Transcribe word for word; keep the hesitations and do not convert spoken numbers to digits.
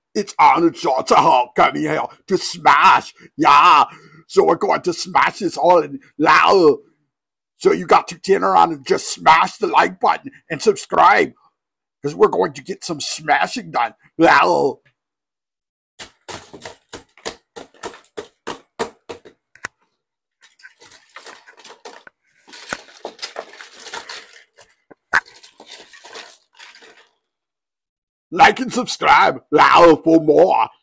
It's Arnold Swartza Hulk coming here to smash. Yeah. So we're going to smash this all in loud. So you got to turn around and just smash the like button and subscribe. Because we're going to get some smashing done. Loud. Like and subscribe loud for more.